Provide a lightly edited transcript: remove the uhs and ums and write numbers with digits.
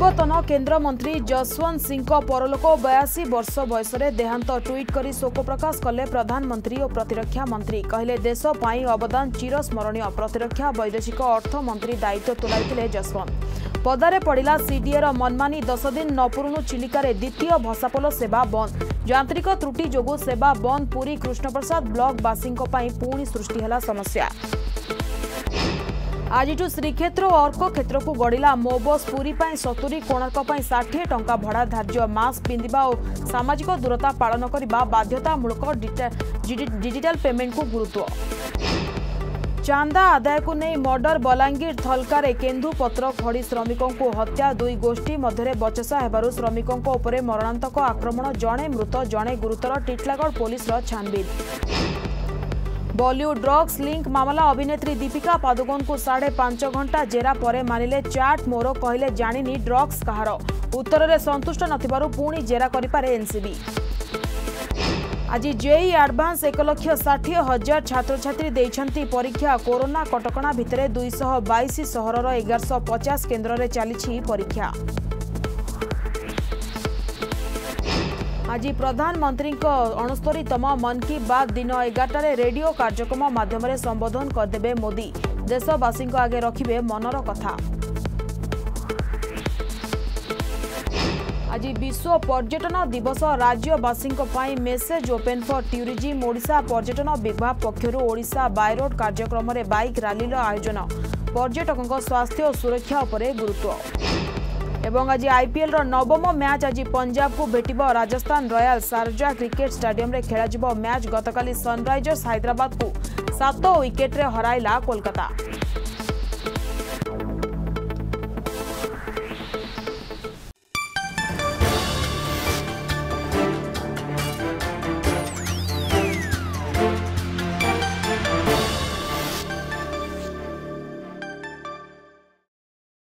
पूर्वतन केंद्र मंत्री जसवंत सिंह परलोक 82 वर्ष बयस देहांत ट्वीट कर शोक प्रकाश कले प्रधानमंत्री और प्रतिरक्षा मंत्री कहले देश पाई अवदान चिरस्मरणीय। प्रतिरक्षा वैदेशिक अर्थ मंत्री दायित्व तुलाई जसवंत पदारे पड़ा सीडीएर मनमानी 10 दिन नपुरुणु चिलिकार द्वितीय भसापोल सेवा बंद यांत्रिक त्रुटि जोगु सेवा बंद। पुरी कृष्णप्रसाद ब्लॉक वासी पुणी सृष्टि है समस्या। आज श्रीक्षेत्र और अर्क क्षेत्र को गड़िला मो बस पुरी 70 कोणार्क 60 टंका भड़ा धार्य। मास्क पिंधिबा और सामाजिक दूरता पालन करने बाध्यतामूलक डिजिटल पेमेंट को गुरुत्व। चांदा आदाय को नहीं मर्डर बलांगीर थलकारे केन्दुपत्र खड़ी श्रमिकों को हत्या। दुई गोष्ठी मध्य बचसा हेबारु श्रमिकों उपरे मरणांतक आक्रमण। जड़े मृत जड़े गुरुतर। टिटलागढ़ पुलिस छानबीन। बॉलीवुड ड्रग्स लिंक मामला अभिनेत्री दीपिका पादुकोण को 5.5 घंटा जेरा परे मानिले चैट मोर कहले जानिनी ड्रग्स कहार। उत्तर में संतुष्ट नथिबारु पुणी जेरा करिपारे एनसीबी। आज जेई एडवांस 1,60,000 छात्र छात्री देइछंती परीक्षा। कोरोना कटकणा भितरे 222 सहरर 1150 केन्द्र में चली परीक्षा। आज प्रधानमंत्री 69तम मन की बात दिन 11 रेडियो कार्यक्रम माध्यम संबोधन करदेवे मोदी। देशवासी आगे रखिबे मनर कथा। आज विश्व पर्यटन दिवस। राज्यवासी message open for tourism. Odisha पर्यटन विभाग पक्षर ओडिशा बाय रोड कार्यक्रम में बाइक रैली आयोजन। पर्यटकों स्वास्थ्य और सुरक्षा उपरे गुरुत्व। एवं आज आईपीएल नवम मैच आज पंजाब को भेटिब Rajasthan Royal. Sharjah cricket stadium रे खेला मैच। गतकाली सनराइजर्स हैदराबाद को 7 विकेट रे हराइला कोलकाता।